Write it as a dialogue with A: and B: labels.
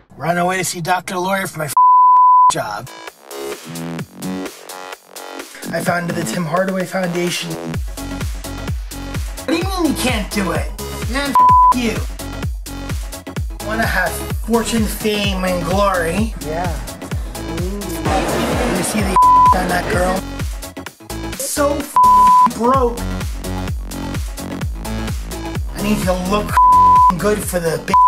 A: Run away to see Dr. Lawyer for my job. I founded the Tim Hardaway Foundation. What do you mean you can't do it? Man, you. Want to have fortune, fame, and glory.
B: Yeah.
A: You see the on that girl? So broke. I need to look good for the